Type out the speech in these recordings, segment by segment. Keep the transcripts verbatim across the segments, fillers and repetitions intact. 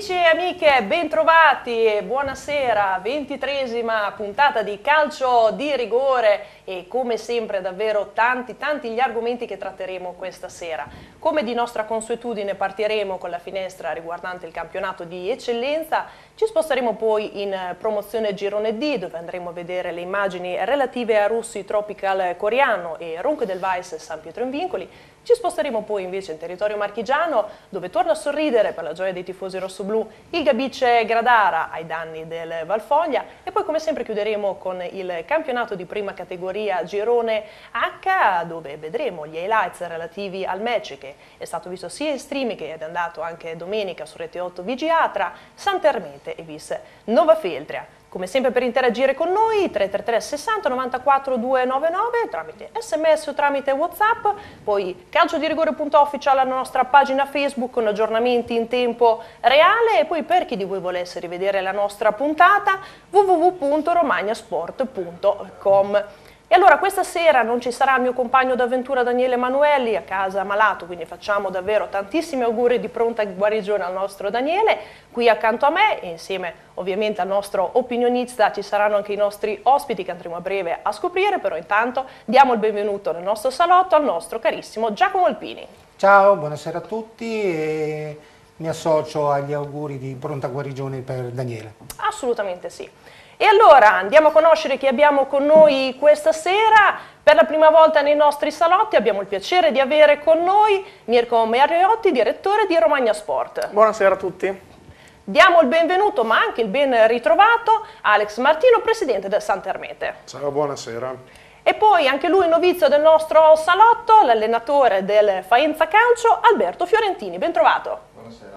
Amici e amiche, bentrovati e buonasera, ventitreesima puntata di Calcio di Rigore e come sempre davvero tanti tanti gli argomenti che tratteremo questa sera. Come di nostra consuetudine partiremo con la finestra riguardante il campionato di eccellenza, ci sposteremo poi in promozione Girone D dove andremo a vedere le immagini relative a Russi Tropical Coreano e Ronco del Weiss San Pietro in Vincoli. Ci sposteremo poi invece in territorio marchigiano dove torna a sorridere per la gioia dei tifosi rossoblù il Gabice Gradara ai danni del Valfoglia e poi come sempre chiuderemo con il campionato di prima categoria Girone H dove vedremo gli highlights relativi al match che è stato visto sia in streaming che è andato anche domenica su Rete otto Vigiatra, Santermete e Vis Nova Feltria. Come sempre per interagire con noi tre tre tre sessanta novantaquattro duecentonovantanove tramite sms o tramite WhatsApp, poi calciodirigore punto official la nostra pagina Facebook con aggiornamenti in tempo reale e poi per chi di voi volesse rivedere la nostra puntata w w w punto romagnasport punto com. E allora questa sera non ci sarà il mio compagno d'avventura Daniele Emanuelli a casa malato, quindi facciamo davvero tantissimi auguri di pronta guarigione al nostro Daniele. Qui accanto a me e insieme ovviamente al nostro opinionista ci saranno anche i nostri ospiti che andremo a breve a scoprire, però intanto diamo il benvenuto nel nostro salotto al nostro carissimo Giacomo Alpini. Ciao, buonasera a tutti e mi associo agli auguri di pronta guarigione per Daniele. Assolutamente sì. E allora andiamo a conoscere chi abbiamo con noi questa sera. Per la prima volta nei nostri salotti abbiamo il piacere di avere con noi Mirko Mariotti, direttore di Romagna Sport. Buonasera a tutti. Diamo il benvenuto ma anche il ben ritrovato a Alex Martino, presidente del Santermete. Ciao, buonasera. E poi anche lui novizio del nostro salotto, l'allenatore del Faenza Calcio, Alberto Fiorentini. Ben trovato. Buonasera.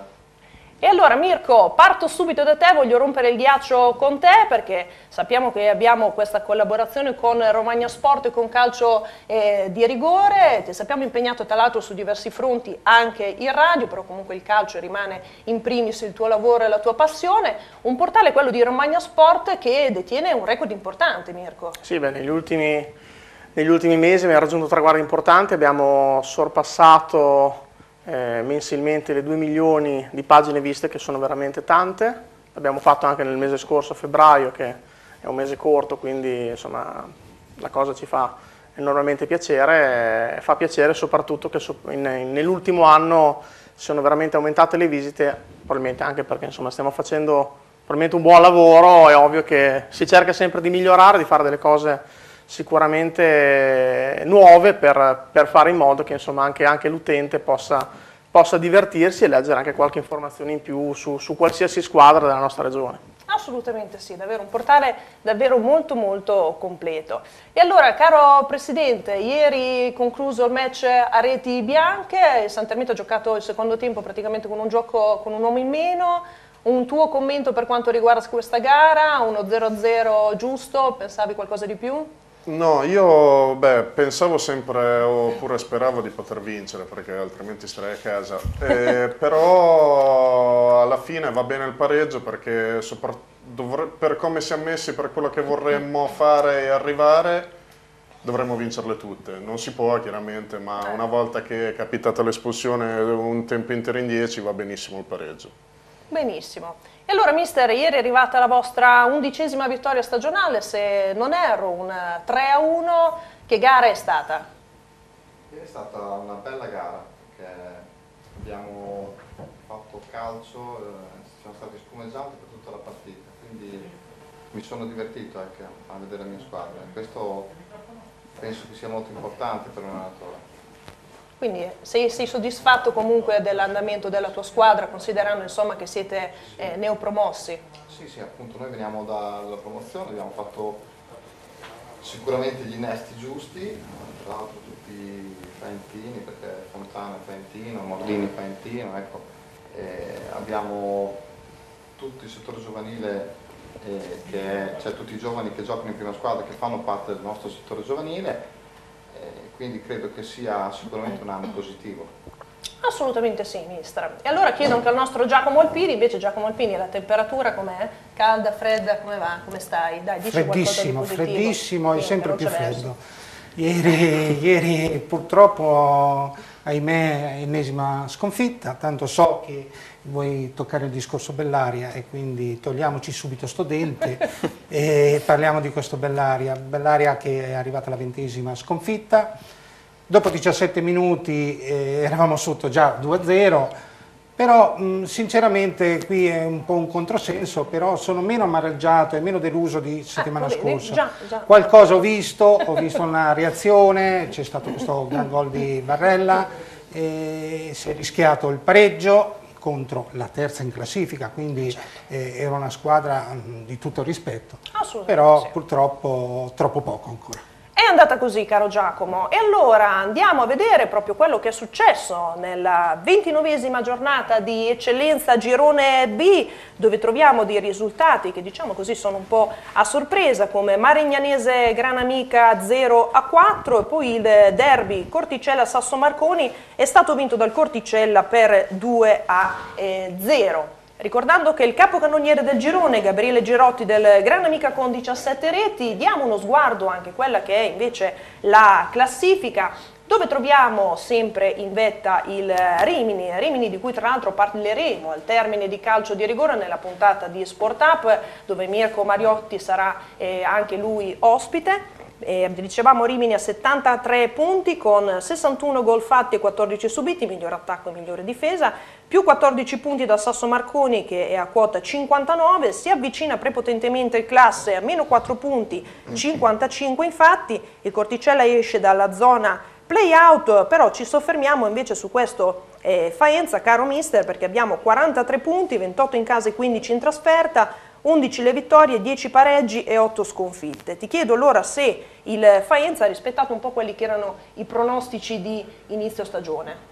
E allora Mirko, parto subito da te, voglio rompere il ghiaccio con te perché sappiamo che abbiamo questa collaborazione con Romagna Sport e con Calcio eh, di Rigore, ti sappiamo impegnato tra l'altro su diversi fronti anche in radio, però comunque il calcio rimane in primis il tuo lavoro e la tua passione, un portale quello di Romagna Sport che detiene un record importante, Mirko. Sì, beh, negli ultimi, negli ultimi mesi abbiamo raggiunto traguardi importanti, abbiamo sorpassato Eh, mensilmente le due milioni di pagine viste, che sono veramente tante. L'abbiamo fatto anche nel mese scorso, a febbraio, che è un mese corto, quindi insomma la cosa ci fa enormemente piacere. Eh, fa piacere soprattutto che so, nell'ultimo anno sono veramente aumentate le visite, probabilmente anche perché insomma stiamo facendo probabilmente un buon lavoro. È ovvio che si cerca sempre di migliorare, di fare delle cose sicuramente nuove per, per fare in modo che insomma anche, anche l'utente possa, possa divertirsi e leggere anche qualche informazione in più su, su qualsiasi squadra della nostra regione. Assolutamente sì, davvero un portale davvero molto molto completo. E allora caro Presidente, ieri concluso il match a reti bianche, il Santermete ha giocato il secondo tempo praticamente con un gioco con un uomo in meno. Un tuo commento per quanto riguarda questa gara, uno zero a zero giusto, pensavi qualcosa di più? No, io beh, pensavo sempre oppure speravo di poter vincere perché altrimenti starei a casa, eh, però alla fine va bene il pareggio perché per come siamo messi, per quello che vorremmo fare e arrivare, dovremmo vincerle tutte. Non si può chiaramente, ma una volta che è capitata l'espulsione un tempo intero in dieci va benissimo il pareggio. Benissimo. E allora mister, ieri è arrivata la vostra undicesima vittoria stagionale, se non erro, un tre a uno, che gara è stata? Ieri è stata una bella gara, perché abbiamo fatto calcio, eh, siamo stati spumeggianti per tutta la partita, quindi mi sono divertito ecco, a vedere la mia squadra, questo penso che sia molto importante per un allenatore. Quindi sei, sei soddisfatto comunque dell'andamento della tua squadra, considerando insomma che siete eh, neopromossi? Sì, sì, appunto noi veniamo dalla promozione, abbiamo fatto sicuramente gli innesti giusti, tra l'altro tutti faentini, perché Fontana è faentino, Mordini faentino, ecco. E abbiamo tutto il settore giovanile, eh, che è, cioè tutti i giovani che giocano in prima squadra, che fanno parte del nostro settore giovanile. Quindi credo che sia sicuramente un anno positivo. Assolutamente sì, mister. E allora chiedo anche al nostro Giacomo Alpini, invece Giacomo Alpini, la temperatura com'è? Calda, fredda, come va? Come stai? Dai, dici freddissimo, qualcosa di positivo. freddissimo e Sì, sempre più freddo. Ieri, ieri purtroppo ahimè ennesima sconfitta, tanto so che vuoi toccare il discorso Bellaria e quindi togliamoci subito sto dente e parliamo di questo Bellaria, Bellaria che è arrivata alla ventesima sconfitta, dopo diciassette minuti eh, eravamo sotto già due a zero. Però mh, sinceramente qui è un po' un controsenso, però sono meno amareggiato e meno deluso di settimana eh, scorsa. Già, già. Qualcosa ho visto, ho visto una reazione, c'è stato questo gran gol di Barella, e si è rischiato il pareggio contro la terza in classifica, quindi eh, era una squadra mh, di tutto rispetto, però sì. Purtroppo troppo poco ancora. È andata così, caro Giacomo, e allora andiamo a vedere proprio quello che è successo nella ventinovesima giornata di Eccellenza Girone B, dove troviamo dei risultati che diciamo così sono un po' a sorpresa, come Marignanese Granamica zero a quattro, e poi il derby Corticella Sasso Marconi è stato vinto dal Corticella per due a zero. Ricordando che il capocannoniere del girone, Gabriele Girotti del Granamica con diciassette reti, diamo uno sguardo anche a quella che è invece la classifica, dove troviamo sempre in vetta il Rimini, Rimini di cui tra l'altro parleremo al termine di calcio di rigore nella puntata di Sport Up, dove Mirko Mariotti sarà eh, anche lui ospite. Eh, dicevamo Rimini a settantatré punti con sessantuno gol fatti e quattordici subiti, miglior attacco e migliore difesa, più quattordici punti da Sasso Marconi che è a quota cinquantanove, si avvicina prepotentemente il Classe a meno quattro punti, cinquantacinque infatti, il Corticella esce dalla zona play-out, però ci soffermiamo invece su questo eh, Faenza, caro mister, perché abbiamo quarantatré punti, ventotto in casa e quindici in trasferta, undici le vittorie, dieci pareggi e otto sconfitte. Ti chiedo allora se il Faenza ha rispettato un po' quelli che erano i pronostici di inizio stagione.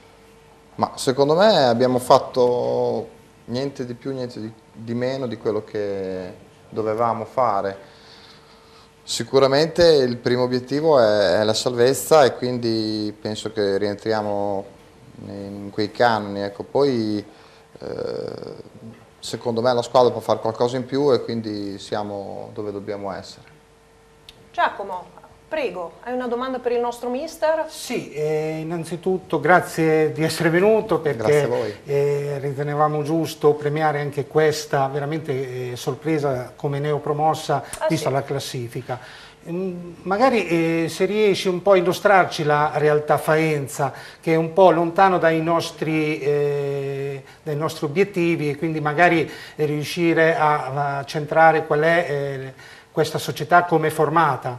Ma secondo me abbiamo fatto niente di più, niente di, di meno di quello che dovevamo fare. Sicuramente il primo obiettivo è, è la salvezza e quindi penso che rientriamo in quei canoni. Ecco. Poi eh, secondo me la squadra può fare qualcosa in più e quindi siamo dove dobbiamo essere. Giacomo, prego, hai una domanda per il nostro mister? Sì, eh, innanzitutto grazie di essere venuto perché eh, ritenevamo giusto premiare anche questa veramente eh, sorpresa come neopromossa ah, vista sì. la classifica. Magari eh, se riesci un po' a illustrarci la realtà Faenza, che è un po' lontano dai nostri, eh, dai nostri obiettivi, e quindi magari eh, riuscire a, a centrare qual è eh, questa società, come è formata.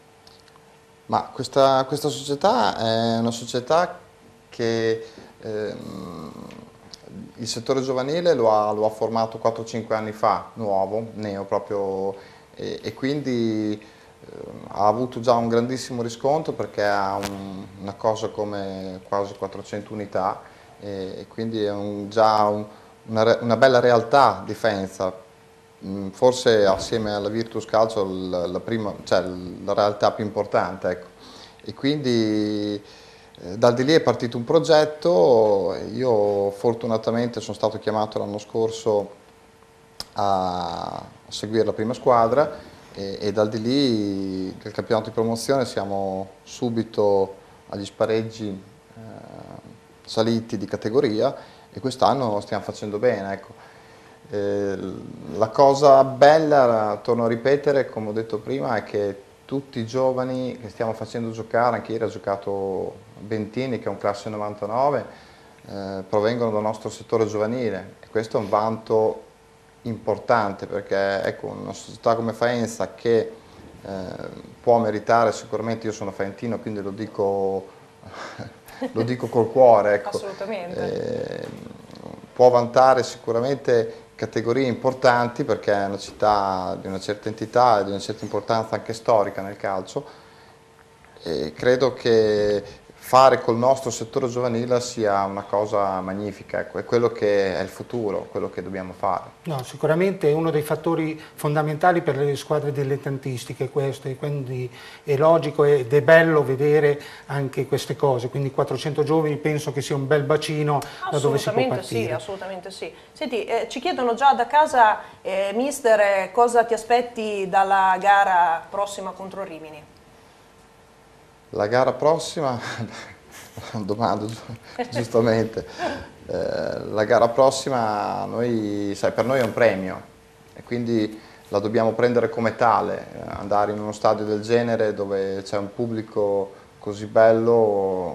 Ma questa, questa società è una società che ehm, il settore giovanile lo ha, lo ha formato quattro cinque anni fa, nuovo, neo proprio, e, e quindi ha avuto già un grandissimo riscontro perché ha un, una cosa come quasi quattrocento unità e, e quindi è un, già un, una, una bella realtà di Faenza, forse assieme alla Virtus Calcio la, la, prima, cioè, la realtà più importante. Ecco. E quindi eh, da di lì è partito un progetto, io fortunatamente sono stato chiamato l'anno scorso a, a seguire la prima squadra. E, e dal di lì del campionato di promozione siamo subito agli spareggi eh, saliti di categoria e quest'anno stiamo facendo bene. Ecco. Eh, la cosa bella, torno a ripetere, come ho detto prima, è che tutti i giovani che stiamo facendo giocare, anche ieri ha giocato Bentini che è un classe novantanove, eh, provengono dal nostro settore giovanile e questo è un vanto importante perché ecco, una società come Faenza che eh, può meritare sicuramente, io sono faentino quindi lo dico, lo dico col cuore, ecco, assolutamente. Eh, può vantare sicuramente categorie importanti perché è una città di una certa entità e di una certa importanza anche storica nel calcio e credo che fare col nostro settore giovanile sia una cosa magnifica, ecco, è quello che è il futuro, quello che dobbiamo fare. No, sicuramente è uno dei fattori fondamentali per le squadre dilettantistiche questo, e quindi è logico ed è bello vedere anche queste cose, quindi quattrocento giovani penso che sia un bel bacino da dove si può partire. Sì, assolutamente sì. Senti, eh, ci chiedono già da casa, eh, mister, eh, cosa ti aspetti dalla gara prossima contro Rimini? La gara prossima, domando giustamente. Eh, la gara prossima noi, sai, per noi è un premio e quindi la dobbiamo prendere come tale. Andare in uno stadio del genere dove c'è un pubblico così bello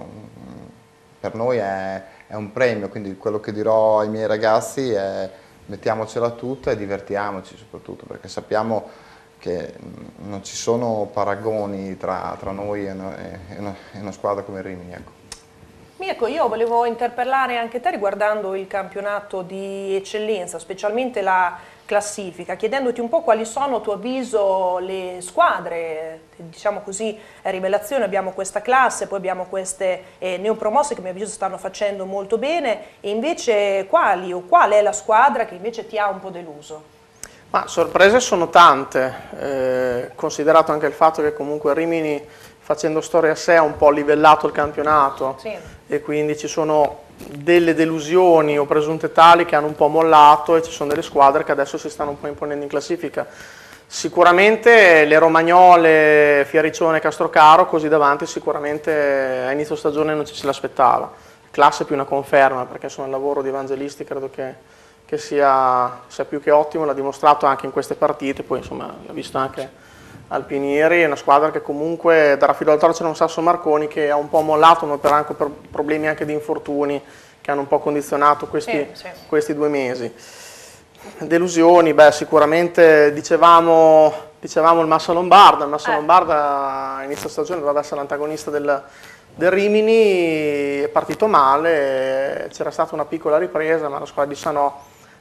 per noi è, è un premio, quindi quello che dirò ai miei ragazzi è mettiamocela tutta e divertiamoci soprattutto, perché sappiamo che non ci sono paragoni tra, tra noi e una, e, una, e una squadra come Rimini. Ecco. Mirko, io volevo interpellare anche te riguardando il campionato di eccellenza, specialmente la classifica, chiedendoti un po' quali sono a tuo avviso le squadre, diciamo così, rivelazione. Abbiamo questa classe, poi abbiamo queste eh, neopromosse che a mio avviso stanno facendo molto bene, e invece quali o qual è la squadra che invece ti ha un po' deluso? Ma sorprese sono tante, eh, considerato anche il fatto che comunque Rimini, facendo storia a sé, ha un po' livellato il campionato, sì. E quindi ci sono delle delusioni o presunte tali che hanno un po' mollato e ci sono delle squadre che adesso si stanno un po' imponendo in classifica. Sicuramente le Romagnole, Fiaricione, Castrocaro, così davanti sicuramente a inizio stagione non ci se l'aspettava. Classe più una conferma, perché insomma il lavoro di Evangelisti credo che, che sia, sia più che ottimo, l'ha dimostrato anche in queste partite, poi insomma l'ha visto anche Alpinieri, è una squadra che comunque darà filo al toro. C'era un Sasso Marconi che ha un po' mollato, ma per anche per problemi anche di infortuni che hanno un po' condizionato questi, sì, sì. questi due mesi. Delusioni, beh sicuramente dicevamo, dicevamo il Massa Lombarda, il Massa eh. Lombarda a inizio stagione doveva essere l'antagonista del, del Rimini, è partito male, c'era stata una piccola ripresa, ma la squadra di Sanò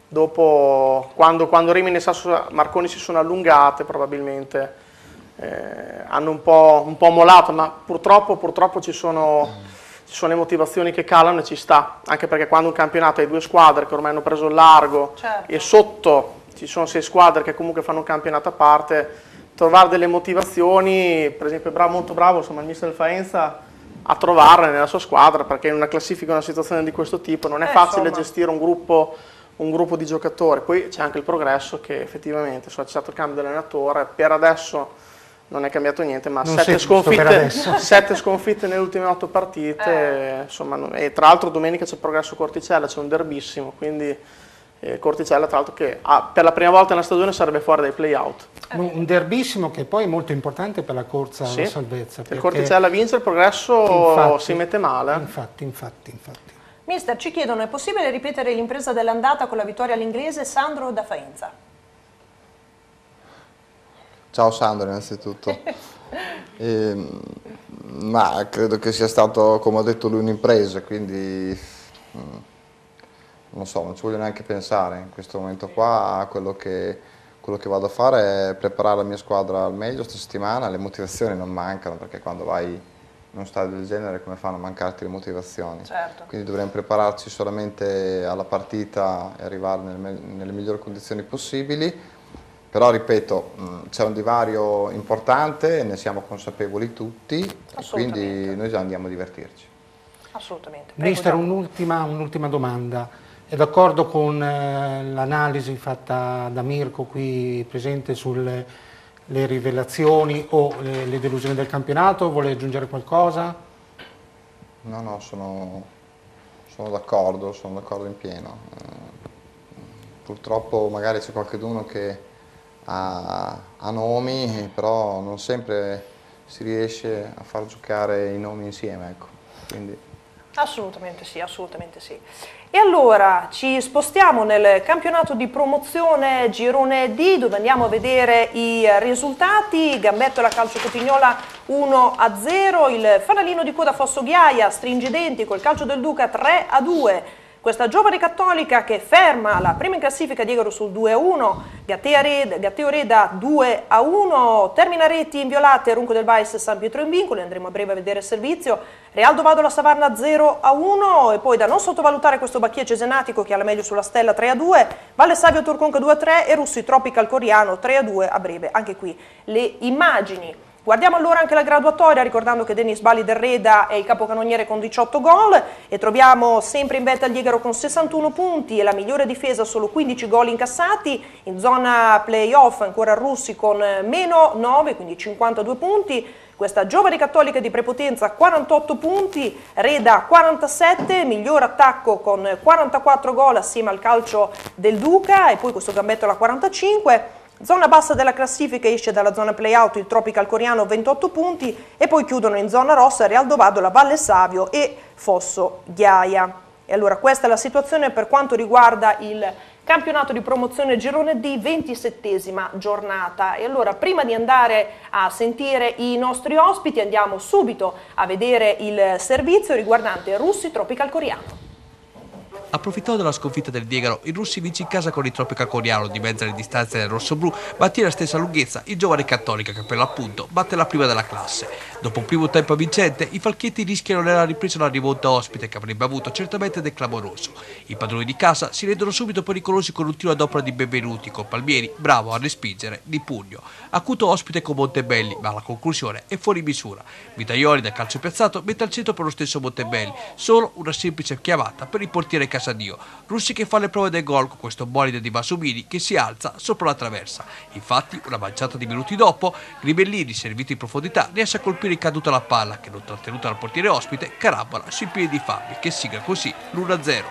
dopo, quando, quando Rimini e Sasso Marconi si sono allungate probabilmente Eh, hanno un po', un po' mollato, ma purtroppo, purtroppo ci, sono, ci sono le motivazioni che calano e ci sta, anche perché quando un campionato hai due squadre che ormai hanno preso il largo, certo. E sotto ci sono sei squadre che comunque fanno un campionato a parte, trovare delle motivazioni, per esempio è bravo, molto bravo insomma, il mister del Faenza a trovarle nella sua squadra, perché in una classifica, una situazione di questo tipo non è eh, facile insomma. gestire un gruppo, un gruppo di giocatori. Poi c'è anche il progresso che effettivamente insomma, c'è stato il cambio dell'allenatore, per adesso non è cambiato niente, ma sette sconfitte, sette sconfitte nelle ultime otto partite, eh. insomma, e tra l'altro domenica c'è Progresso Corticella, c'è un derbissimo, quindi eh, Corticella tra l'altro che ah, per la prima volta nella stagione sarebbe fuori dai play-out. Un derbissimo che poi è molto importante per la corsa alla sì. salvezza. Se Corticella vince il Progresso infatti, si mette male. Infatti, infatti, infatti. Mister, ci chiedono, è possibile ripetere l'impresa dell'andata con la vittoria all'inglese? Sandro da Faenza. Ciao Sandro innanzitutto, e, ma credo che sia stato, come ha detto lui, un'impresa, quindi non so, non ci voglio neanche pensare in questo momento qua. Quello che, quello che vado a fare è preparare la mia squadra al meglio questa settimana. Le motivazioni non mancano, perché quando vai in uno stadio del genere come fanno a mancarti le motivazioni? Certo. Quindi dovremmo prepararci solamente alla partita e arrivare nelle, nelle migliori condizioni possibili. Però ripeto, c'è un divario importante, ne siamo consapevoli tutti, quindi noi già andiamo a divertirci. Assolutamente. Mister, un'ultima un domanda. È d'accordo con eh, l'analisi fatta da Mirko qui presente sulle le rivelazioni o le, le delusioni del campionato? Vuole aggiungere qualcosa? No, no, sono, sono d'accordo, sono d'accordo in pieno. Eh, purtroppo magari c'è qualcuno che A, a nomi, però non sempre si riesce a far giocare i nomi insieme, ecco. Quindi... Assolutamente sì, assolutamente sì. E allora ci spostiamo nel campionato di promozione Girone D, dove andiamo a vedere i risultati. Gambettola Calcio Cotignola uno a zero, il fanalino di coda Fosso Ghiaia stringe i denti col Calcio del Duca tre a due. Questa giovane Cattolica che ferma la prima in classifica Diegoro sul due a uno, Gatteo Reda due a uno, termina reti inviolate Runco del Bais San Pietro in Vincoli, andremo a breve a vedere il servizio, Realdo Vado la Savarna zero a uno, e poi da non sottovalutare questo Bacchia Cesenatico che ha la meglio sulla stella tre a due, Valle Savio Turconca due a tre e Russi Tropical Coriano tre a due a breve. Anche qui le immagini Guardiamo allora anche la graduatoria, ricordando che Denis Bali del Reda è il capocannoniere con diciotto gol e troviamo sempre in vetta il Diegaro con sessantuno punti e la migliore difesa, solo quindici gol incassati. In zona playoff ancora Russi con meno nove, quindi cinquantadue punti. Questa Giovane Cattolica di Prepotenza quarantotto punti, Reda quarantasette, miglior attacco con quarantaquattro gol assieme al calcio del Duca e poi questo gambetto alla quarantacinque. Zona bassa della classifica esce dalla zona playout il Tropical Coriano ventotto punti e poi chiudono in zona rossa Real Dovado, la Valle Savio e Fosso Ghiaia. E allora questa è la situazione per quanto riguarda il campionato di promozione Girone D, ventisettesima giornata. E allora prima di andare a sentire i nostri ospiti andiamo subito a vedere il servizio riguardante Russi Tropical Coriano. Approfittando della sconfitta del Diegaro, il Russi vince in casa con il Tropical Coriano, dimezza le distanze del rossoblu, mantiene la stessa lunghezza il Giovane Cattolica che per l'appunto batte la prima della classe. Dopo un primo tempo vincente, i falchetti rischiano nella ripresa una rimonta ospite che avrebbe avuto certamente del clamoroso. I padroni di casa si rendono subito pericolosi con un tiro ad opera di Benvenuti, con Palmieri bravo a respingere di pugno. Acuto ospite con Montebelli, ma la conclusione è fuori misura. Vitaioli dal calcio piazzato mette al centro per lo stesso Montebelli, solo una semplice chiamata per il portiere Casadio. Russi che fa le prove del gol con questo bolide di Masumini che si alza sopra la traversa. Infatti, una manciata di minuti dopo, Gribellini, servito in profondità, riesce a colpire in caduta la palla che, non trattenuta dal portiere ospite, carambola sui piedi di Fabi che sigla così l'uno a zero.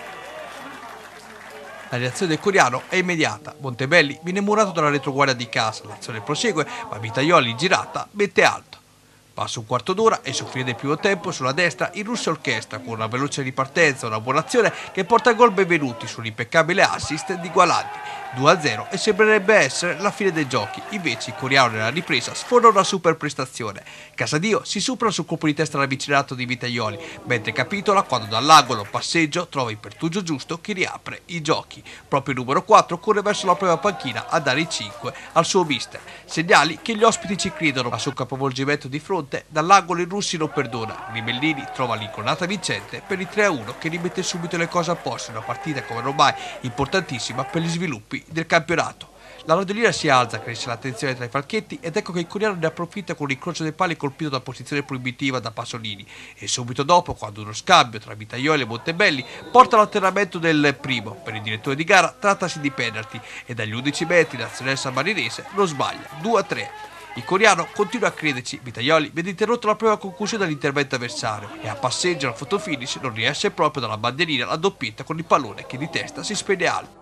La reazione del Coriano è immediata. Montebelli viene murato dalla retroguardia di casa, l'azione prosegue, ma Vitaioli in girata mette alto. Passa un quarto d'ora e sul fine del primo tempo sulla destra il Russo orchestra con una veloce ripartenza, una buona azione che porta a gol Benvenuti sull'impeccabile assist di Gualanti. due a zero e sembrerebbe essere la fine dei giochi, invece il Coriano nella ripresa sforna una super prestazione. Casadio si supera sul colpo di testa ravvicinato di Vitaioli, mentre capitola quando dall'angolo passeggio trova il pertugio giusto che riapre i giochi. Proprio il numero quattro corre verso la prima panchina a dare i cinque al suo mister. Segnali che gli ospiti ci credono, ma sul capovolgimento di fronte dall'angolo i Russi non perdona. Ribellini trova l'incornata vincente per il tre a uno che rimette subito le cose a posto in una partita come ormai importantissima per gli sviluppi del campionato. La rondellina si alza, cresce l'attenzione tra i falchetti ed ecco che il Coriano ne approfitta con l'incrocio dei pali colpito da posizione proibitiva da Pasolini e subito dopo, quando uno scambio tra Vitaioli e Montebelli porta all'alternamento del primo, per il direttore di gara trattasi di penalty e dagli undici metri nazionale sammarinese non sbaglia, due a tre. Il Coriano continua a crederci, Vitaioli vede interrotta la prima conclusione dall'intervento avversario e a passeggio al fotofinish non riesce proprio dalla bandierina la doppietta con il pallone che di testa si spende alto.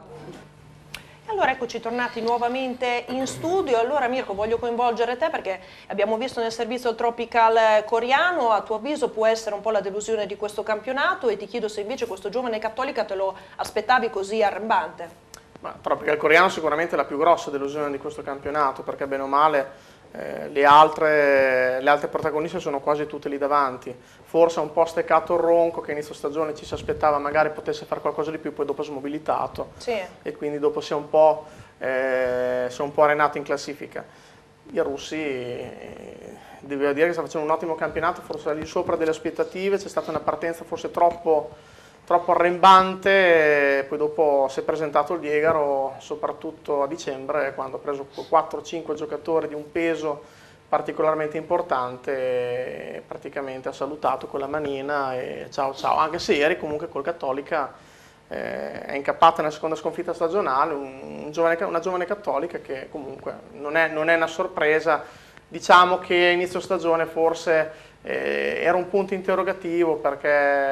Allora eccoci tornati nuovamente in studio. Allora Mirko, voglio coinvolgere te perché abbiamo visto nel servizio il Tropical Coriano, a tuo avviso può essere un po' la delusione di questo campionato e ti chiedo se invece questo Giovane Cattolica te lo aspettavi così arrembante. Ma Tropical Coriano sicuramente è la più grossa delusione di questo campionato perché bene o male eh, le, altre, le altre protagoniste sono quasi tutte lì davanti. Forse ha un po' steccato il Ronco che inizio stagione ci si aspettava magari potesse fare qualcosa di più, poi dopo è smobilitato sì. E quindi dopo si è un po', eh, si è un po' arenato in classifica. I Russi eh, devo dire che sta facendo un ottimo campionato, forse al di sopra delle aspettative, c'è stata una partenza forse troppo troppo arrembante, poi dopo si è presentato il Diegaro soprattutto a dicembre quando ha preso quattro cinque giocatori di un peso particolarmente importante e praticamente ha salutato con la manina e ciao ciao, anche se ieri comunque col Cattolica eh, è incappata nella seconda sconfitta stagionale, un, un giovane, una giovane Cattolica che comunque non è, non è una sorpresa, diciamo che a inizio stagione forse Eh, era un punto interrogativo perché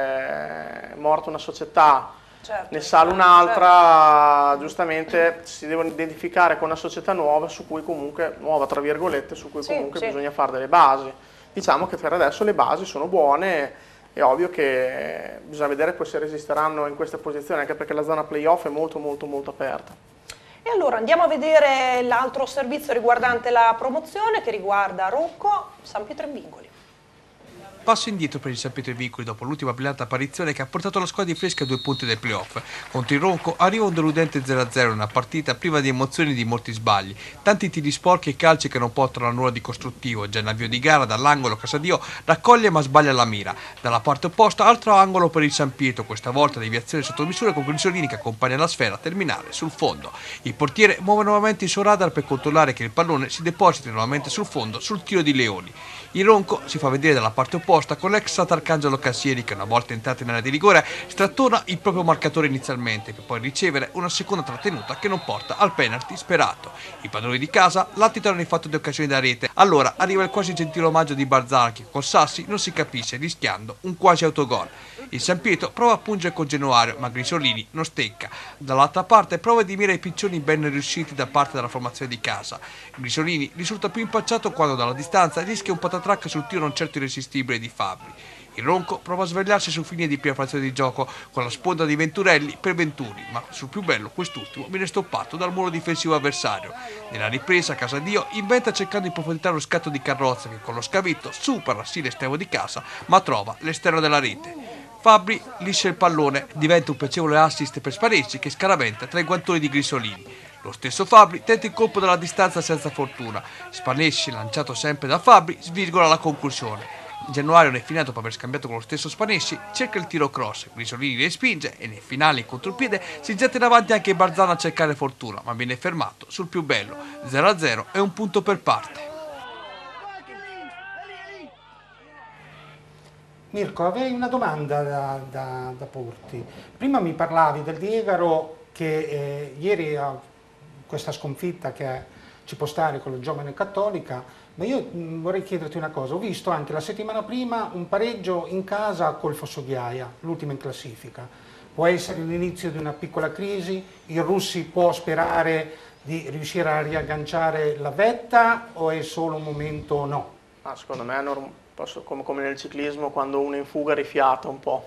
è morta una società, certo, ne sale un'altra, certo. Giustamente si devono identificare con una società nuova su cui comunque, nuova tra virgolette, su cui sì, comunque sì. bisogna fare delle basi. Diciamo che per adesso le basi sono buone, è ovvio che bisogna vedere poi se resisteranno in questa posizione, anche perché la zona playoff è molto molto molto aperta. E allora andiamo a vedere l'altro servizio riguardante la promozione che riguarda Rocco San Pietro in Vincoli. Passo indietro per il San Pietro ai Vincoli dopo l'ultima brillante apparizione che ha portato la squadra di Fresca a due punti del playoff. Contro il Ronco arriva un deludente zero a zero in una partita priva di emozioni e di molti sbagli. Tanti tiri sporchi e calci che non portano a nulla di costruttivo. Già in avvio di gara dall'angolo Casadio raccoglie ma sbaglia la mira. Dalla parte opposta altro angolo per il San Pietro, questa volta deviazione sotto misura con Grisolini che accompagna la sfera a terminare sul fondo. Il portiere muove nuovamente il suo radar per controllare che il pallone si depositi nuovamente sul fondo sul tiro di Leoni. Il Ronco si fa vedere dalla parte opposta con l'ex Arcangelo Cassieri che una volta entrato in area di rigore strattona il proprio marcatore inizialmente per poi ricevere una seconda trattenuta che non porta al penalty sperato. I padroni di casa latitano in fatto di occasioni da rete. Allora arriva il quasi gentile omaggio di Barzana che col Sassi non si capisce rischiando un quasi autogol. Il San Pietro prova a pungere con Genuario ma Grisolini non stecca. Dall'altra parte prova a dimire i piccioni ben riusciti da parte della formazione di casa. Grisolini risulta più impacciato quando dalla distanza rischia un patatrac sul tiro non certo irresistibile di Fabbri. Il Ronco prova a svegliarsi su fine di prima frazione di gioco con la sponda di Venturelli per Venturi, ma sul più bello quest'ultimo viene stoppato dal muro difensivo avversario. Nella ripresa Casadio inventa cercando di profonditare lo scatto di Carrozza che con lo scavitto supera sì l'esterno di casa ma trova l'esterno della rete. Fabbri liscia il pallone, diventa un piacevole assist per Sparecci che scaraventa tra i guantoni di Grisolini. Lo stesso Fabbri tenta il colpo dalla distanza senza fortuna. Spanesci, lanciato sempre da Fabbri, svirgola la conclusione. Genuario nel finale dopo aver scambiato con lo stesso Spanesci cerca il tiro cross, Grisolini respinge e nel finale in contropiede si getta in avanti anche Barzana a cercare fortuna ma viene fermato sul più bello. zero a zero e un punto per parte. Mirko, avrei una domanda da, da, da porti. Prima mi parlavi del Diegaro che eh, ieri ha questa sconfitta che ci può stare con la Giovane Cattolica, ma io mh, vorrei chiederti una cosa. Ho visto anche la settimana prima un pareggio in casa col Fossoghiaia, l'ultima in classifica. Può essere l'inizio di una piccola crisi? Il Russi può sperare di riuscire a riagganciare la vetta o è solo un momento o no? Ah, secondo me è normale. Posso, come, come nel ciclismo, quando uno è in fuga rifiata un po'.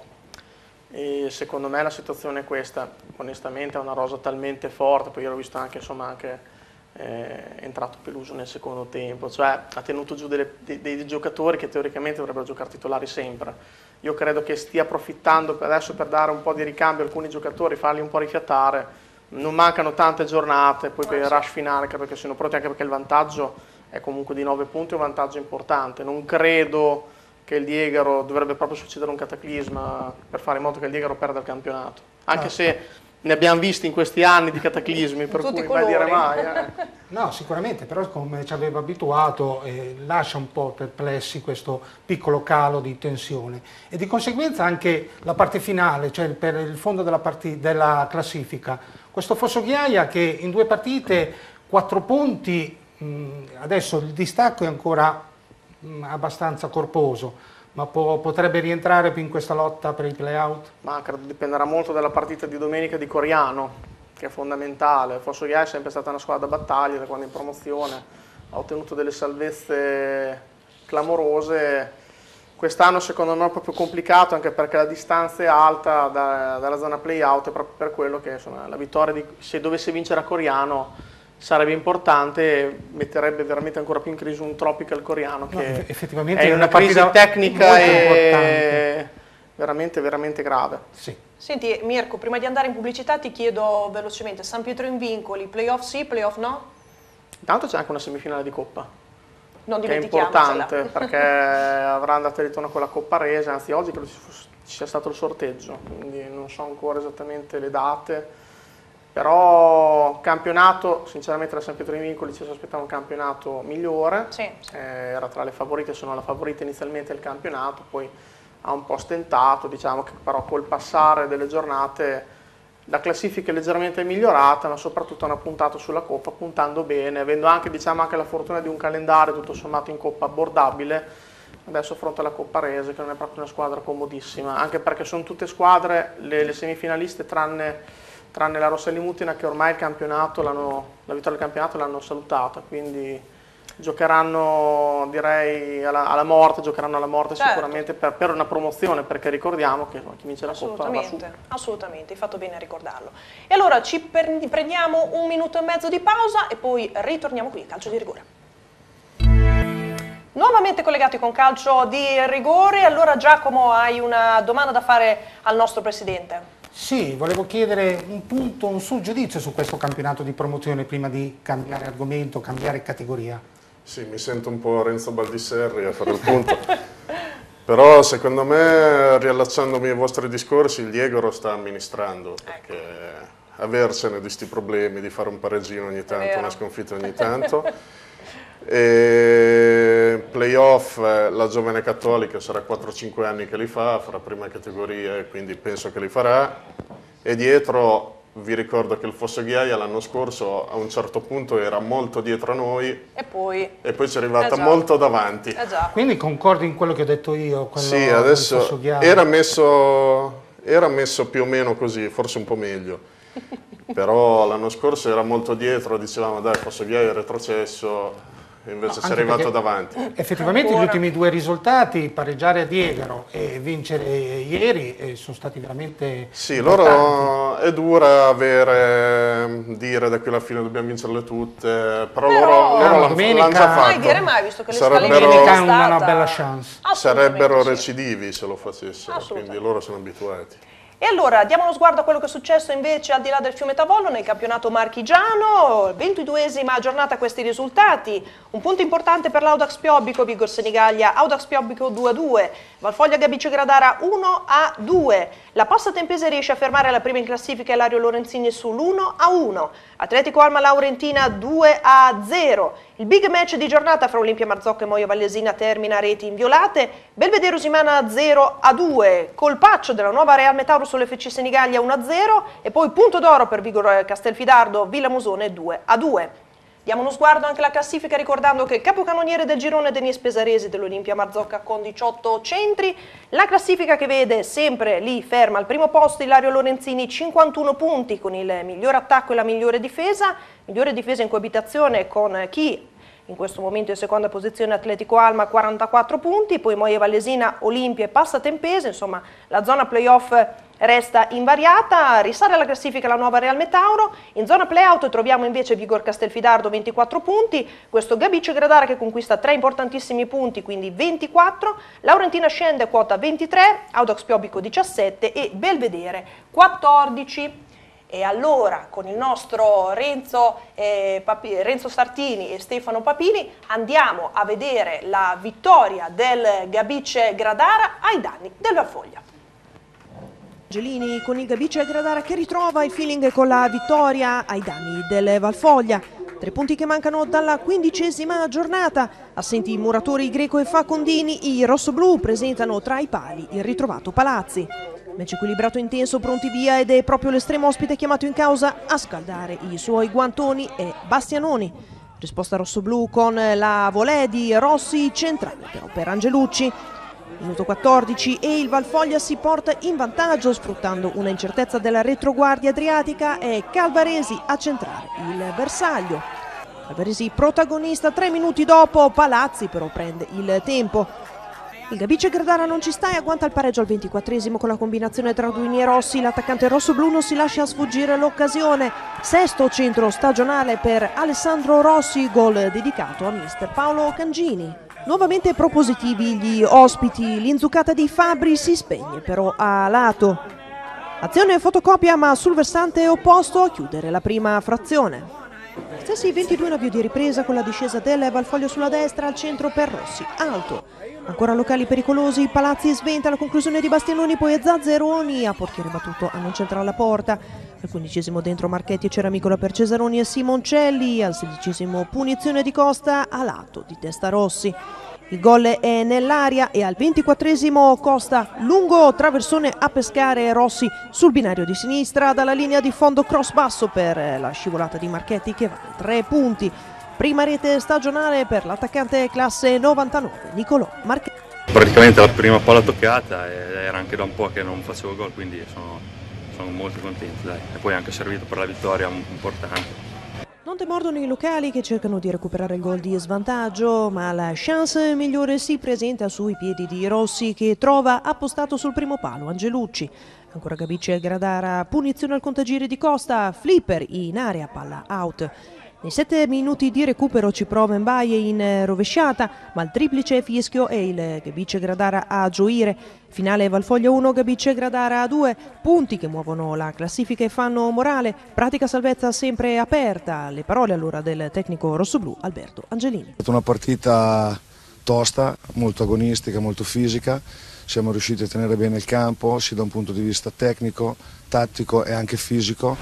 E secondo me la situazione è questa. Onestamente è una rosa talmente forte, poi io l'ho visto anche, insomma, anche eh, è entrato Peluso nel secondo tempo, cioè ha tenuto giù delle, dei, dei giocatori che teoricamente dovrebbero giocare titolari sempre. Io credo che stia approfittando adesso per dare un po' di ricambio a alcuni giocatori, farli un po' rifiatare. Non mancano tante giornate, poi per il rush finale credo che siano pronti, anche perché il vantaggio è comunque di nove punti, un vantaggio importante. Non credo che il Diegaro, dovrebbe proprio succedere un cataclisma per fare in modo che il Diegaro perda il campionato, anche se ne abbiamo visti in questi anni di cataclismi, per Tutti cui mai dire mai. Eh. No, sicuramente, però come ci aveva abituato eh, lascia un po' perplessi questo piccolo calo di tensione e di conseguenza anche la parte finale, cioè per il fondo della, della classifica. Questo Fossoghiaia che in due partite, quattro punti, adesso il distacco è ancora mh, abbastanza corposo, ma può, potrebbe rientrare più in questa lotta per i play-out? Ma credo dipenderà molto dalla partita di domenica di Coriano, che è fondamentale. Fossoghiaia è sempre stata una squadra da battaglia da quando è in promozione, ha ottenuto delle salvezze clamorose. Quest'anno secondo me è proprio complicato, anche perché la distanza è alta da, dalla zona play-out, è proprio per quello che insomma, la vittoria, di, se dovesse vincere a Coriano, sarebbe importante, metterebbe veramente ancora più in crisi un Tropical Coriano che no, effettivamente è è una, una crisi tecnica e veramente veramente grave. Sì. Senti Mirko, prima di andare in pubblicità ti chiedo velocemente, San Pietro in Vincoli, playoff sì, playoff no? Intanto c'è anche una semifinale di Coppa, Non che è importante perché avrà andata e ritorno con la Coppa Resa, anzi oggi credo ci sia stato il sorteggio, quindi non so ancora esattamente le date. Però campionato, sinceramente la San Pietro in Vincoli ci si aspettava un campionato migliore, sì. eh, era tra le favorite, sono la favorita inizialmente del campionato, poi ha un po' stentato, diciamo che però col passare delle giornate la classifica è leggermente migliorata, ma soprattutto hanno puntato sulla Coppa, puntando bene, avendo anche, diciamo, anche la fortuna di un calendario tutto sommato in Coppa abbordabile. Adesso affronta la Coppa Rese, che non è proprio una squadra comodissima, anche perché sono tutte squadre, le, le semifinaliste, tranne... tranne la Rosselli Mutina che ormai il campionato la vittoria del campionato l'hanno salutata, quindi giocheranno direi alla, alla morte, giocheranno alla morte certo. Sicuramente per, per una promozione, perché ricordiamo che chi vince la Coppa va su. Assolutamente, hai fatto bene a ricordarlo. E allora ci prendiamo un minuto e mezzo di pausa e poi ritorniamo qui a Calcio di Rigore. Nuovamente collegati con Calcio di Rigore, allora Giacomo hai una domanda da fare al nostro Presidente. Sì, volevo chiedere un punto, un suo giudizio su questo campionato di promozione prima di cambiare argomento, cambiare categoria. Sì, mi sento un po' Renzo Baldisserri a fare il punto, però secondo me, riallacciandomi ai vostri discorsi, il Diego lo sta amministrando, perché aversene di questi problemi, di fare un pareggino ogni tanto, una sconfitta ogni tanto. E playoff, la Giovane Cattolica sarà quattro cinque anni che li fa, farà prima categoria e quindi penso che li farà. E dietro vi ricordo che il Fossoghiaia l'anno scorso a un certo punto era molto dietro a noi e poi, e poi ci è arrivata eh molto davanti. Eh già. Quindi concordi in quello che ho detto io? Sì, adesso era messo, era messo più o meno così, forse un po' meglio. Però l'anno scorso era molto dietro, dicevamo dai Fossoghiaia è retrocesso. Invece no, si è arrivato davanti. Effettivamente Ancora. Gli ultimi due risultati, pareggiare a Diegaro e vincere ieri, sono stati veramente Sì, importanti. Loro è dura avere, dire da qui alla fine dobbiamo vincerle tutte, però, però loro, loro l'hanno domenica... già fatto. Mai dire mai, visto che le sarebbero, domenica è una, una bella chance. Sarebbero sì. recidivi se lo facessero, quindi loro sono abituati. E allora diamo uno sguardo a quello che è successo invece al di là del fiume Tavollo nel campionato marchigiano, ventiduesima giornata a questi risultati, un punto importante per l'Audax Piobbico, Vigor Senigallia, Audax Piobbico due a due, Valfoglia Gabice Gradara uno a due, la Passa Tempese riesce a fermare la prima in classifica Ilario Lorenzini sull'uno a uno, Atletico Alma Laurentina due a zero, il big match di giornata fra Olimpia Marzocco e Moio Vallesina termina a reti inviolate, Belvedere Usimana zero a due, colpaccio della nuova Real Metauro sull'F C Senigallia uno a zero e poi punto d'oro per Vigor Castelfidardo Villamusone due a due. Diamo uno sguardo anche alla classifica ricordando che il capocannoniere del girone Denis Pesaresi dell'Olimpia Marzocca con diciotto centri, la classifica che vede sempre lì ferma al primo posto Ilario Lorenzini cinquantuno punti con il miglior attacco e la migliore difesa, migliore difesa in coabitazione con chi in questo momento in seconda posizione Atletico Alma quarantaquattro punti, poi Moia Vallesina, Olimpia e Passa Tempese, insomma la zona playoff resta invariata, risale alla classifica la nuova Real Metauro, in zona playout troviamo invece Vigor Castelfidardo ventiquattro punti, questo Gabice Gradara che conquista tre importantissimi punti, quindi ventiquattro, Laurentina scende quota ventitré, Audax Piobbico diciassette e Belvedere quattordici. E allora con il nostro Renzo, eh, Papi, Renzo Sartini e Stefano Papini andiamo a vedere la vittoria del Gabice Gradara ai danni del Valfoglia. Angelini con il Gabice Gradara che ritrova il feeling con la vittoria ai danni del Valfoglia. Tre punti che mancano dalla quindicesima giornata. Assenti i muratori Greco e Facondini, i rossoblù presentano tra i pali il ritrovato Palazzi. Match equilibrato intenso, pronti via ed è proprio l'estremo ospite chiamato in causa a scaldare i suoi guantoni e Bastianoni. Risposta rossoblù con la volée di Rossi centrale però per Angelucci. Minuto quattordici e il Valfoglia si porta in vantaggio sfruttando una incertezza della retroguardia adriatica e Calvaresi a centrare il bersaglio. Calvaresi protagonista tre minuti dopo, Palazzi però prende il tempo. Il Gabice Gradara non ci sta e agguanta il pareggio al ventiquattresimo con la combinazione tra Duini e Rossi. L'attaccante rossoblu non si lascia sfuggire l'occasione. Sesto centro stagionale per Alessandro Rossi, gol dedicato a mister Paolo Cangini. Nuovamente propositivi gli ospiti, l'inzuccata di Fabri si spegne però a lato. Azione fotocopia ma sul versante opposto a chiudere la prima frazione. Stessi ventidue in avvio di ripresa con la discesa del Valfoglia sulla destra al centro per Rossi, alto. Ancora locali pericolosi, Palazzi sventa la conclusione di Bastianoni, poi Zazzeroni a portiere battuto a non centrare la porta. Al quindicesimo dentro Marchetti e Ceramicola per Cesaroni e Simoncelli, al sedicesimo punizione di Costa a lato di testa Rossi. Il gol è nell'aria e al ventiquattresimo Costa lungo traversone a pescare Rossi sul binario di sinistra dalla linea di fondo cross basso per la scivolata di Marchetti che vale tre punti. Prima rete stagionale per l'attaccante classe novantanove Nicolò Marchetti. Praticamente la prima palla toccata e era anche da un po' che non facevo gol, quindi sono, sono molto contento, dai. E poi anche servito per la vittoria importante. Non demordono i locali che cercano di recuperare il gol di svantaggio, ma la chance migliore si presenta sui piedi di Rossi che trova appostato sul primo palo Angelucci. Ancora Gabice Gradara, punizione al contagiri di Costa, flipper in area, palla out. Nei sette minuti di recupero ci prova Mbaye in rovesciata, ma il triplice fischio e il Gabice Gradara a gioire. Finale Valfoglia uno, Gabice Gradara a due, punti che muovono la classifica e fanno morale. Pratica salvezza sempre aperta. Le parole allora del tecnico rossoblù Alberto Angelini. È stata una partita tosta, molto agonistica, molto fisica. Siamo riusciti a tenere bene il campo, sia da un punto di vista tecnico, tattico e anche fisico,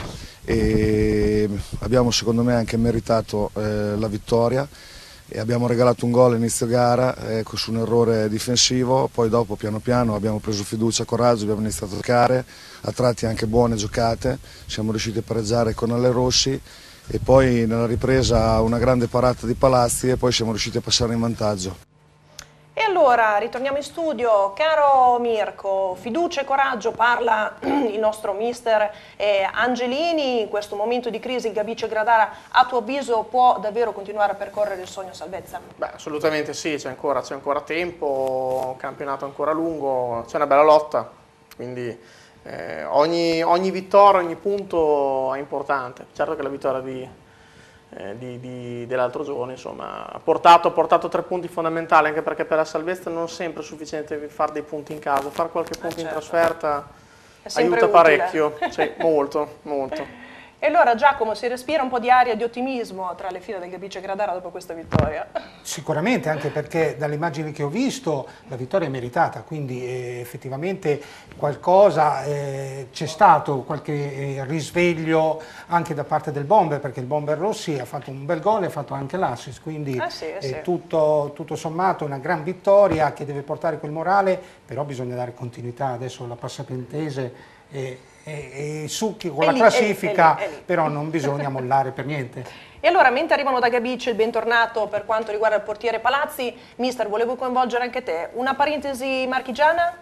e abbiamo secondo me anche meritato eh, la vittoria e abbiamo regalato un gol a inizio gara eh, su un errore difensivo, poi dopo piano piano abbiamo preso fiducia, coraggio, abbiamo iniziato a giocare, a tratti anche buone giocate, siamo riusciti a pareggiare con Ale Rossi e poi nella ripresa una grande parata di Palazzi e poi siamo riusciti a passare in vantaggio. E allora ritorniamo in studio, caro Mirko, fiducia e coraggio, parla il nostro mister eh, Angelini. In questo momento di crisi il Gabice Gradara a tuo avviso può davvero continuare a percorrere il sogno salvezza? Beh, assolutamente sì, c'è ancora, c'è ancora tempo, un campionato ancora lungo, c'è una bella lotta, quindi eh, ogni, ogni vittoria, ogni punto è importante. Certo che la vittoria di... Di, di, dell'altro giorno insomma, ha portato, ha portato tre punti fondamentali, anche perché per la salvezza non sempre è sufficiente fare dei punti in casa, fare qualche punto eh certo. in trasferta aiuta utile. parecchio, sì, molto, molto. E allora Giacomo, si respira un po' di aria di ottimismo tra le fila del Gabice Gradara dopo questa vittoria? Sicuramente, anche perché dalle immagini che ho visto la vittoria è meritata, quindi eh, effettivamente qualcosa eh, c'è stato, qualche eh, risveglio anche da parte del bomber, perché il bomber Rossi ha fatto un bel gol e ha fatto anche l'assist, quindi ah, sì, eh, sì. tutto, tutto sommato una gran vittoria che deve portare quel morale, però bisogna dare continuità. Adesso la Passapentese e, e, e succhi con è la lì, classifica, è lì, è lì, è lì. Però non bisogna mollare per niente. E allora, mentre arrivano da Gabice il bentornato per quanto riguarda il portiere Palazzi, mister, volevo coinvolgere anche te. Una parentesi marchigiana?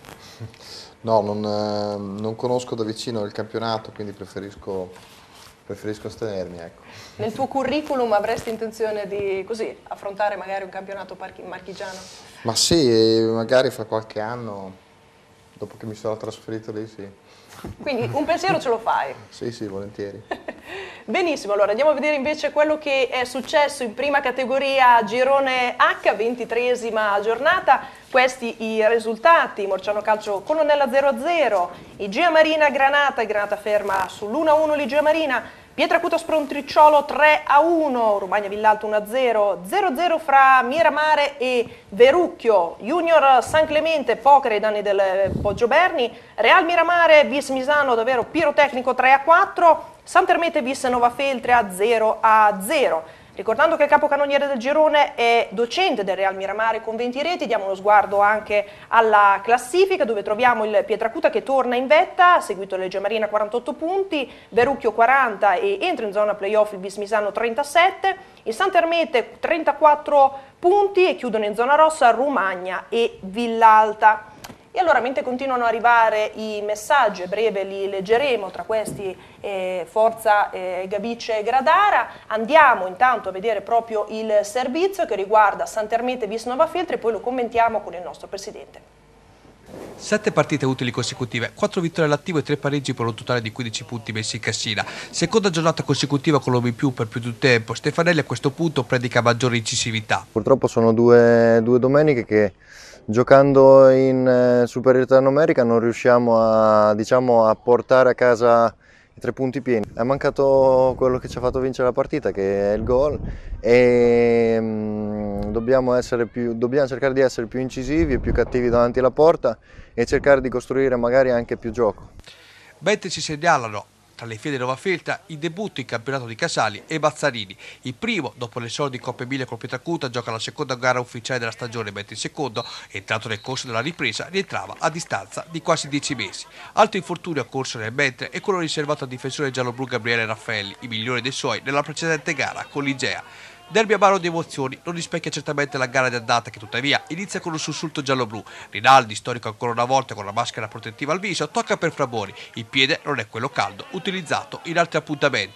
No, non, eh, non conosco da vicino il campionato, quindi preferisco, preferisco astenermi. Ecco. Nel tuo curriculum avresti intenzione di così affrontare magari un campionato marchigiano? Ma sì, magari fra qualche anno, dopo che mi sarò trasferito lì, sì. Quindi un pensiero ce lo fai? Sì, sì, volentieri. Benissimo, allora andiamo a vedere invece quello che è successo in prima categoria girone H, ventitreesima giornata. Questi i risultati: Morciano Calcio Colonnella zero a zero, Igea Marina Granata, Granata ferma sull'uno a uno l'Igea Marina, Pietracuta Sprontricciolo tre a uno, Romagna Villalto uno a zero, zero a zero fra Miramare e Verucchio, Junior San Clemente, poker ai danni del Poggioberni, Real Miramare Vis Misano davvero pirotecnico tre a quattro, Sant'Ermete Vis Novafeltria a zero a zero. Ricordando che il capocannoniere del girone è docente del Real Miramare con venti reti, diamo uno sguardo anche alla classifica dove troviamo il Pietracuta che torna in vetta, seguito dall'Igea Marina quarantotto punti, Verucchio quaranta e entra in zona playoff il Vis Misano trentasette, il Sant'Ermete trentaquattro punti e chiudono in zona rossa Romagna e Villalta. E allora, mentre continuano ad arrivare i messaggi, a breve li leggeremo, tra questi eh, Forza eh, Gabice Gradara, andiamo intanto a vedere proprio il servizio che riguarda Sant'Ermete Vis Novafeltria e poi lo commentiamo con il nostro presidente. Sette partite utili consecutive, quattro vittorie all'attivo e tre pareggi per un totale di quindici punti messi in cassina. Seconda giornata consecutiva con l'uomo in più per più di un tempo. Stefanelli a questo punto predica maggiore incisività. Purtroppo sono due, due domeniche che giocando in eh, superiorità numerica non riusciamo a, diciamo, a portare a casa i tre punti pieni. È mancato quello che ci ha fatto vincere la partita, che è il gol, e mh, dobbiamo, essere più, dobbiamo cercare di essere più incisivi e più cattivi davanti alla porta e cercare di costruire magari anche più gioco. Mentre si segnalano tra le file di Novafeltria il debutto in campionato di Casali e Bazzarini. Il primo, dopo l'esordio di Coppa Emilia col Pietracuta, gioca la seconda gara ufficiale della stagione, mentre il secondo, entrato nel corso della ripresa, rientrava a distanza di quasi dieci mesi. Altro infortunio a corso nel mentre è quello riservato al difensore gialloblu Gabriele Raffaelli, il migliore dei suoi nella precedente gara con l'Igea. Derby amaro di emozioni, non rispecchia certamente la gara di andata che tuttavia inizia con un sussulto gialloblu. Rinaldi, storico ancora una volta con la maschera protettiva al viso, tocca per Frabori. Il piede non è quello caldo utilizzato in altri appuntamenti.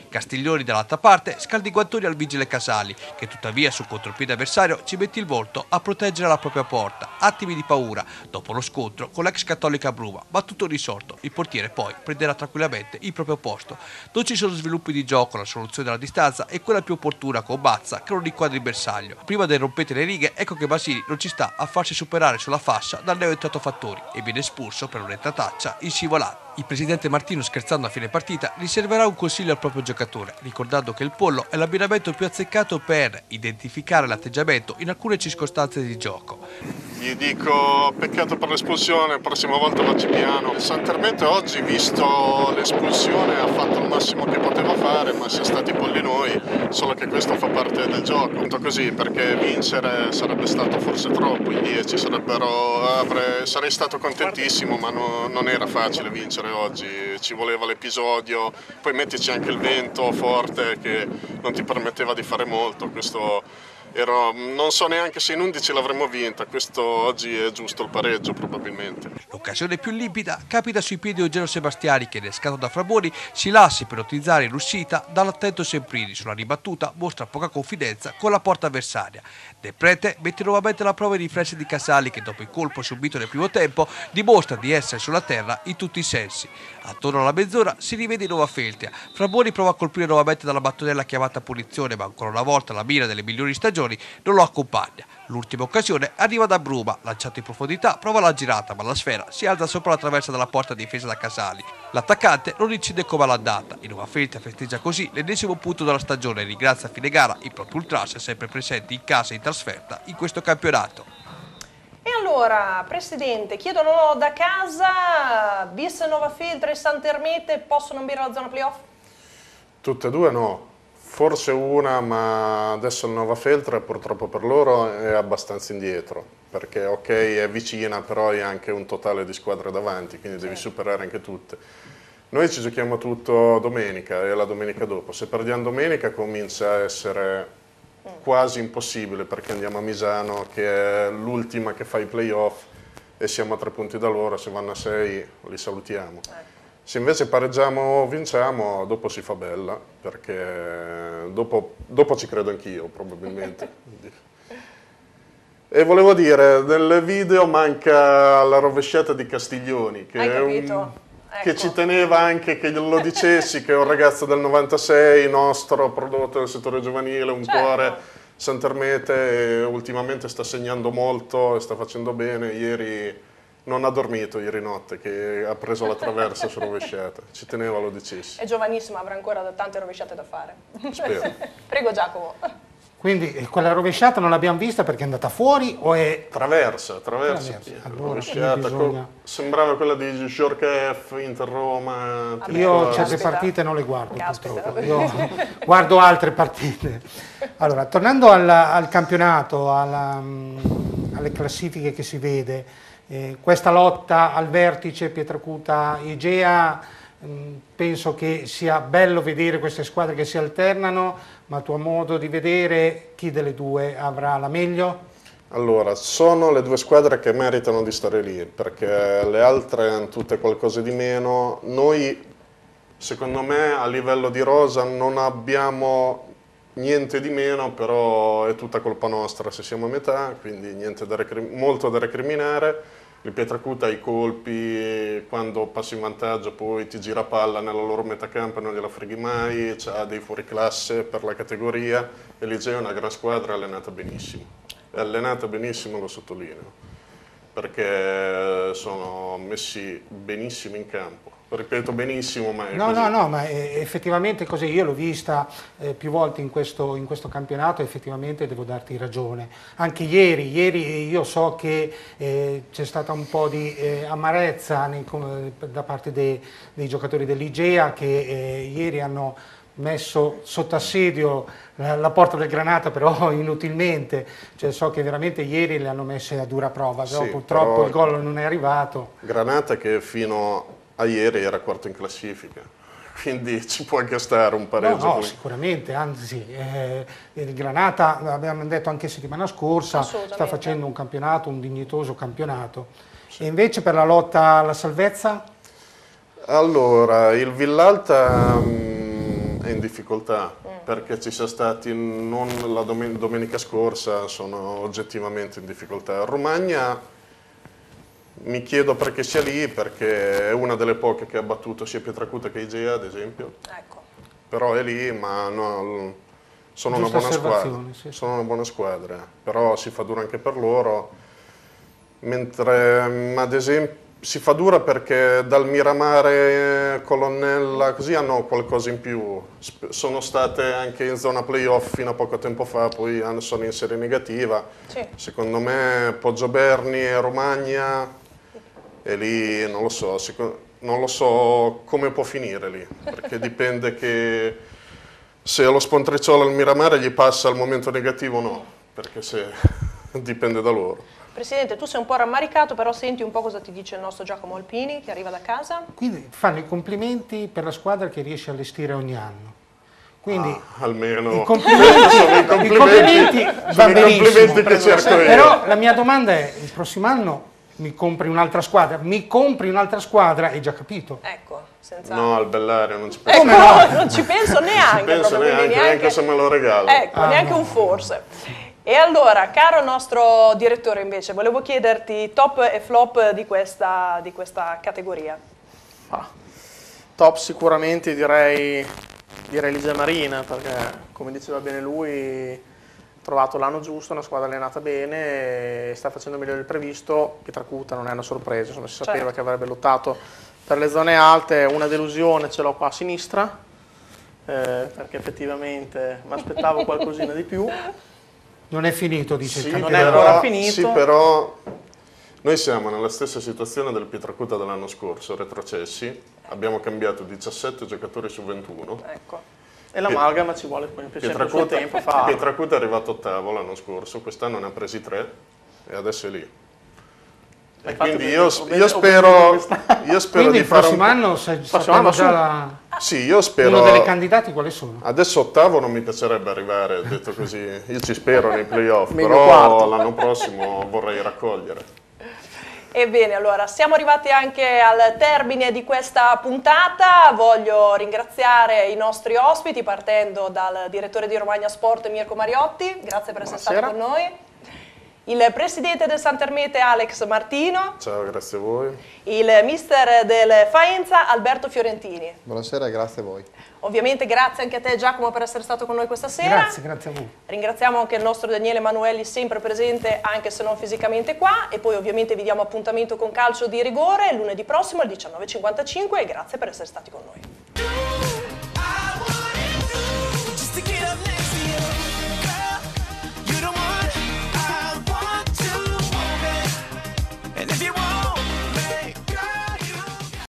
Castiglioni dall'altra parte scalda i guantoni al vigile Casali, che tuttavia sul contropiede avversario ci mette il volto a proteggere la propria porta. Attimi di paura dopo lo scontro con l'ex Cattolica Bruma, ma tutto risolto. Il portiere poi prenderà tranquillamente il proprio posto. Non ci sono sviluppi di gioco, la soluzione della distanza è quella più opportuna con Bazza che non inquadra il bersaglio. Prima del rompete le righe, ecco che Basili non ci sta a farsi superare sulla fascia dal neo entrato Fattori e viene espulso per un'entrataccia in scivolata. Il presidente Martino, scherzando a fine partita, riserverà un consiglio al proprio giocatore, ricordando che il pollo è l'abbinamento più azzeccato per identificare l'atteggiamento in alcune circostanze di gioco. Gli dico peccato per l'espulsione, prossima volta vacci piano. Il Santermete oggi, visto l'espulsione, ha fatto il massimo che poteva fare, ma siamo stati polli noi, solo che questo fa parte del gioco. Punto così, perché vincere sarebbe stato forse troppo, in dieci sarebbero, avrei, sarei stato contentissimo, ma no, non era facile vincere oggi, ci voleva l'episodio, poi mettici anche il vento forte che non ti permetteva di fare molto. Questo Ero, non so neanche se in undici l'avremmo vinta, questo oggi è giusto il pareggio probabilmente. L'occasione più limpida capita sui piedi di Eugenio Sebastiani che, innescato da Fraboni, si lascia per utilizzare l'uscita dall'attento Semprini. Sulla ribattuta mostra poca confidenza con la porta avversaria. De Prete mette nuovamente alla prova i riflessi di Casali che, dopo il colpo subito nel primo tempo, dimostra di essere sulla terra in tutti i sensi. Attorno alla mezz'ora si rivede in nuova Feltria. Fraboni prova a colpire nuovamente dalla mattonella chiamata punizione, ma ancora una volta la mira delle migliori stagioni non lo accompagna. L'ultima occasione arriva da Bruma, lanciato in profondità, prova la girata, ma la sfera si alza sopra la traversa della porta difesa da Casali. L'attaccante non incide come all'andata. In nuova Feltria festeggia così l'ennesimo punto della stagione e ringrazia a fine gara i propri ultras sempre presenti in casa e in trasferta in questo campionato. E allora, Presidente, chiedono da casa, bis Nova Feltria e Santermete possono ambire alla zona playoff? Tutte e due no. Forse una, ma adesso il Nova Feltria purtroppo per loro è abbastanza indietro, perché ok è vicina, però hai anche un totale di squadre davanti, quindi devi superare anche tutte. Noi ci giochiamo tutto domenica e la domenica dopo. Se perdiamo domenica comincia a essere quasi impossibile, perché andiamo a Misano, che è l'ultima che fa i playoff, e siamo a tre punti da loro, se vanno a sei li salutiamo. Se invece pareggiamo o vinciamo, dopo si fa bella, perché dopo, dopo ci credo anch'io, probabilmente. E volevo dire, nel video manca la rovesciata di Castiglioni, che, è un, ecco. che ci teneva anche che glielo dicessi, che è un ragazzo del novantasei, nostro, prodotto del settore giovanile, un certo. cuore, Santermete, e ultimamente sta segnando molto e sta facendo bene. Ieri non ha dormito ieri notte, che ha preso la traversa su rovesciata. Ci teneva, lo dicessi. È giovanissimo, avrà ancora tante rovesciate da fare. Spero. Prego Giacomo. Quindi quella rovesciata non l'abbiamo vista perché è andata fuori o è... Traversa, traversa. traversa. Allora, rovesciata, bisogna... sembrava quella di Jorkef, Inter Roma. Ah, io certe partite non le guardo, purtroppo. Io guardo altre partite. Allora, tornando al, al campionato, alla, alle classifiche che si vede, Eh, questa lotta al vertice Pietracuta-Igea, mh, penso che sia bello vedere queste squadre che si alternano, ma a tuo modo di vedere chi delle due avrà la meglio? Allora, sono le due squadre che meritano di stare lì, perché le altre hanno tutte qualcosa di meno. Noi, secondo me, a livello di rosa non abbiamo niente di meno, però è tutta colpa nostra se siamo a metà, quindi niente da molto da recriminare. Il Pietracuta ha i colpi, quando passi in vantaggio poi ti gira palla nella loro metà campo e non gliela freghi mai, ha dei fuoriclasse per la categoria, e l'Igea è una gran squadra, è allenata benissimo. È allenata benissimo, lo sottolineo, perché sono messi benissimo in campo. Ripeto benissimo, ma è no, così. No, no, ma è effettivamente così. Io l'ho vista eh, più volte in questo, in questo campionato, effettivamente devo darti ragione. Anche ieri, ieri io so che eh, c'è stata un po' di eh, amarezza nei, da parte dei, dei giocatori dell'Igea, che eh, ieri hanno messo sotto assedio la, la porta del Granata, però inutilmente. Cioè, so che veramente ieri le hanno messe a dura prova, però sì, purtroppo però il gol non è arrivato. Granata che fino a ieri era quarto in classifica, quindi ci può anche stare un pareggio. No, no, sicuramente, anzi, eh, il Granata, l'abbiamo detto anche settimana scorsa, sta facendo un campionato, un dignitoso campionato. Sì. E invece per la lotta alla salvezza? Allora, il Villalta mh, è in difficoltà, mm. perché ci siamo stati non la domen domenica scorsa, sono oggettivamente in difficoltà. Romagna mi chiedo perché sia lì, perché è una delle poche che ha battuto sia Pietracuta che Igea, ad esempio. Ecco. Però è lì, ma no, sono una buona squadra, sì. sono una buona squadra, però si fa dura anche per loro, mentre ad esempio si fa dura perché dal Miramare, Colonnella, così hanno qualcosa in più. Sono state anche in zona playoff fino a poco tempo fa, poi sono in serie negativa. Sì. Secondo me Poggioberni e Romagna, e lì non lo so, non lo so come può finire lì, perché dipende che se lo Spontricciolo al Miramare gli passa al momento negativo o no, perché se dipende da loro. Presidente, tu sei un po' rammaricato, però senti un po' cosa ti dice il nostro Giacomo Alpini, che arriva da casa. Quindi fanno i complimenti per la squadra che riesce a allestire ogni anno. Quindi ah, almeno i complimenti, sono i complimenti, i complimenti va sono benissimo. I complimenti che cerco io. Però la mia domanda è, il prossimo anno mi compri un'altra squadra? Mi compri un'altra squadra? Hai già capito? Ecco, senza... No, al Bellario non ci penso. Ecco, no, non ci penso neanche. Non ci penso proprio, neanche, neanche, neanche se me lo regalo. Ecco, ah, neanche no. un forse. E allora, caro nostro direttore invece, volevo chiederti top e flop di questa, di questa categoria. Ah, top sicuramente direi, direi Ligia Marina, perché come diceva bene lui, ha trovato l'anno giusto, una squadra allenata bene, e sta facendo meglio del previsto. Pietracuta non è una sorpresa, insomma, si sapeva certo. che avrebbe lottato per le zone alte. Una delusione ce l'ho qua a sinistra, eh, perché effettivamente mi aspettavo qualcosina di più. Non è finito, dice sì, il non è ancora finito. Sì, però noi siamo nella stessa situazione del Pietracuta dell'anno scorso, retrocessi, abbiamo cambiato diciassette giocatori su ventuno. Ecco. E l'amalgama ci vuole poi sempre il suo tempo a farlo. Pietracuta è arrivato ottavo l'anno scorso, quest'anno ne ha presi tre e adesso è lì. E quindi io, io spero, io spero quindi di fare il prossimo un... anno sappiamo già la... Sì, io spero... Uno delle candidati quali sono? Adesso ottavo non mi piacerebbe arrivare, detto così, io ci spero nei playoff, però l'anno prossimo vorrei raccogliere. Ebbene, allora, siamo arrivati anche al termine di questa puntata. Voglio ringraziare i nostri ospiti, partendo dal direttore di Romagna Sport Mirko Mariotti, grazie per essere Buonasera. stato con noi. Il presidente del Santermete Alex Martino. Ciao, grazie a voi. Il mister del Faenza Alberto Fiorentini. Buonasera e grazie a voi. Ovviamente grazie anche a te Giacomo per essere stato con noi questa sera. Grazie, grazie a voi. Ringraziamo anche il nostro Daniele Manuelli, sempre presente anche se non fisicamente qua, e poi ovviamente vi diamo appuntamento con Calcio di Rigore lunedì prossimo alle diciannove e cinquantacinque e grazie per essere stati con noi.